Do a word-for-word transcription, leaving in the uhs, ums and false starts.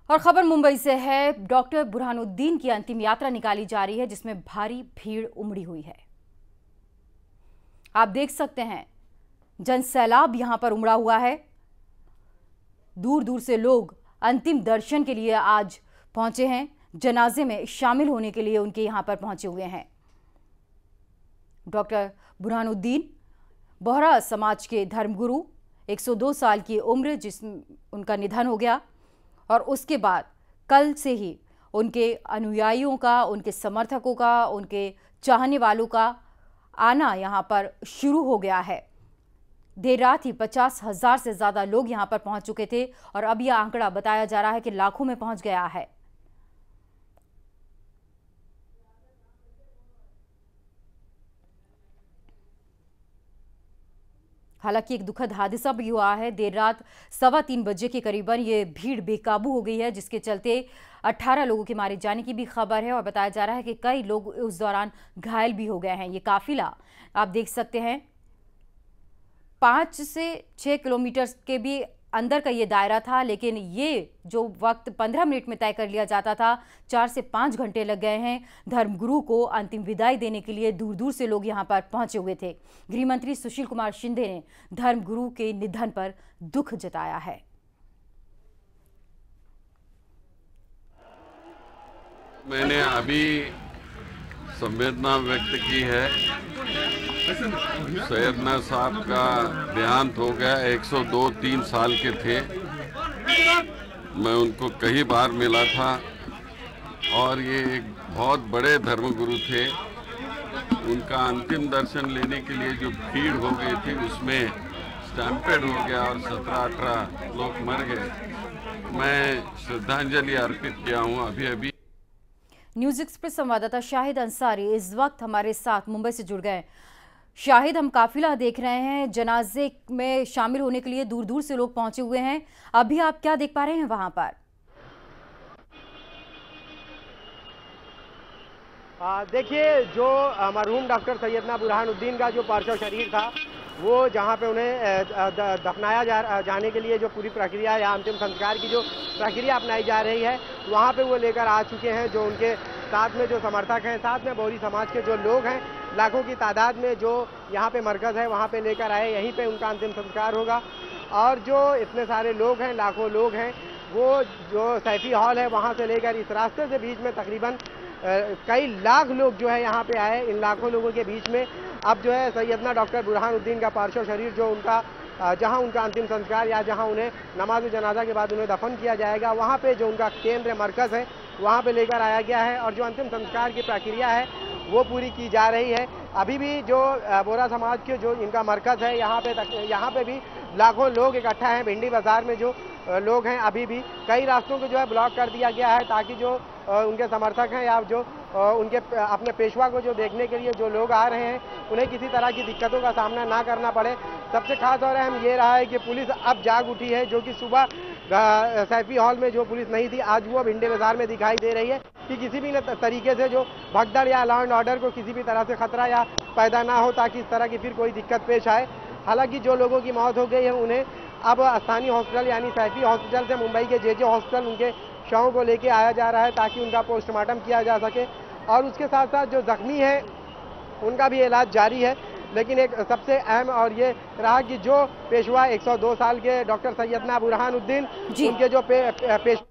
और खबर मुंबई से है। डॉक्टर बुरहानुद्दीन की अंतिम यात्रा निकाली जा रही है, जिसमें भारी भीड़ उमड़ी हुई है। आप देख सकते हैं जन सैलाब यहां पर उमड़ा हुआ है। दूर दूर से लोग अंतिम दर्शन के लिए आज पहुंचे हैं। जनाजे में शामिल होने के लिए उनके यहां पर पहुंचे हुए हैं। डॉक्टर बुरहानुद्दीन बोहरा समाज के धर्मगुरु, एक सौ दो साल की उम्र, जिस उनका निधन हो गया और उसके बाद कल से ही उनके अनुयायियों का, उनके समर्थकों का, उनके चाहने वालों का आना यहाँ पर शुरू हो गया है। देर रात ही पचास हजार से ज्यादा लोग यहाँ पर पहुंच चुके थे और अब यह आंकड़ा बताया जा रहा है कि लाखों में पहुंच गया है। हालांकि एक दुखद हादसा भी हुआ है। देर रात सवा तीन बजे के करीबन ये भीड़ बेकाबू हो गई है, जिसके चलते अठारह लोगों के मारे जाने की भी खबर है और बताया जा रहा है कि कई लोग उस दौरान घायल भी हो गए हैं। ये काफिला आप देख सकते हैं पाँच से छः किलोमीटर के भी अंदर का ये दायरा था, लेकिन ये जो वक्त पंद्रह मिनट में तय कर लिया जाता था, चार से पाँच घंटे लग गए हैं। धर्मगुरु को अंतिम विदाई देने के लिए दूर दूर से लोग यहाँ पर पहुंचे हुए थे। गृह मंत्री सुशील कुमार शिंदे ने धर्मगुरु के निधन पर दुख जताया है। मैंने अभी संवेदना व्यक्त की है। सैयदना साहब का देहांत हो गया। एक सौ दो तीन साल के थे। मैं उनको कई बार मिला था और ये एक बहुत बड़े धर्मगुरु थे। उनका अंतिम दर्शन लेने के लिए जो भीड़ हो गई थी, उसमें स्टैम्पेड हो गया और सत्रह अठारह लोग मर गए। मैं श्रद्धांजलि अर्पित किया हूँ। अभी अभी न्यूज एक्सप्रेस संवाददाता शाहिद अंसारी इस वक्त हमारे साथ मुंबई से जुड़ गए। शाहिद, हम काफिला देख रहे हैं, जनाजे में शामिल होने के लिए दूर दूर से लोग पहुंचे हुए हैं। अभी आप क्या देख पा रहे हैं वहां पर? देखिए, जो मरहूम डॉक्टर सैयदना बुरहानुद्दीन का जो पार्थिव शरीर था, वो जहां पे उन्हें दफनाया जा, जाने के लिए जो पूरी प्रक्रिया या अंतिम संस्कार की जो प्रक्रिया अपनाई जा रही है, वहां पे वो लेकर आ चुके हैं। जो उनके साथ में जो समर्थक हैं, साथ में बोहरी समाज के जो लोग हैं, लाखों की तादाद में जो यहाँ पे मरकज़ है, वहाँ पे लेकर आए। यहीं पे उनका अंतिम संस्कार होगा। और जो इतने सारे लोग हैं, लाखों लोग हैं, वो जो सैफी हॉल है, वहाँ से लेकर इस रास्ते से बीच में तकरीबन कई लाख लोग जो है यहाँ पे आए। इन लाखों लोगों के बीच में अब जो है सैयदना डॉक्टर बुरहानुद्दीन का पार्थिव शरीर, जो उनका जहां उनका अंतिम संस्कार या जहां उन्हें नमाज जनाजा के बाद उन्हें दफन किया जाएगा, वहां पे जो उनका केंद्र मरकज़ है, वहां पे लेकर आया गया है। और जो अंतिम संस्कार की प्रक्रिया है वो पूरी की जा रही है। अभी भी जो बोहरा समाज के जो इनका मरकज़ है, यहाँ पे यहाँ पे भी लाखों लोग इकट्ठा हैं। भिंडी बाजार में जो लोग हैं, अभी भी कई रास्तों को जो है ब्लॉक कर दिया गया है, ताकि जो उनके समर्थक हैं या जो उनके अपने पेशवा को जो देखने के लिए जो लोग आ रहे हैं, उन्हें किसी तरह की दिक्कतों का सामना ना करना पड़े। सबसे खास और अहम ये रहा है कि पुलिस अब जाग उठी है, जो कि सुबह सैफी हॉल में जो पुलिस नहीं थी, आज वो भिंडी बाजार में दिखाई दे रही है, कि किसी भी तरीके से जो भगदड़ या लॉ एंड ऑर्डर को किसी भी तरह से खतरा या पैदा ना हो, ताकि इस तरह की फिर कोई दिक्कत पेश आए। हालांकि जो लोगों की मौत हो गई है, उन्हें अब स्थानीय हॉस्पिटल यानी सैफी हॉस्पिटल से मुंबई के जे जे हॉस्पिटल उनके शवों को लेके आया जा रहा है, ताकि उनका पोस्टमार्टम किया जा सके। और उसके साथ साथ जो जख्मी है, उनका भी इलाज जारी है। लेकिन एक सबसे अहम और ये रहा कि जो पेशवा एक सौ दो साल के डॉक्टर सैयदना बुरहानुद्दीन, उनके जो पे, पेश